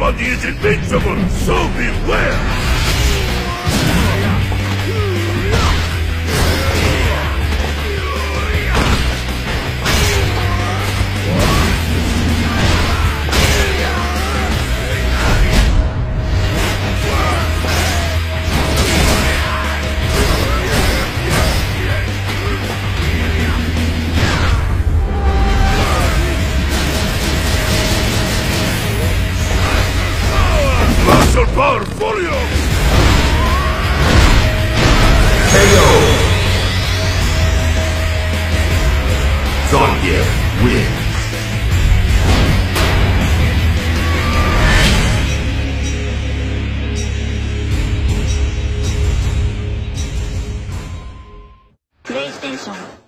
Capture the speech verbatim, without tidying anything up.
Everybody is invincible, so beware! Martial power, folio! K O! Zangief wins! PlayStation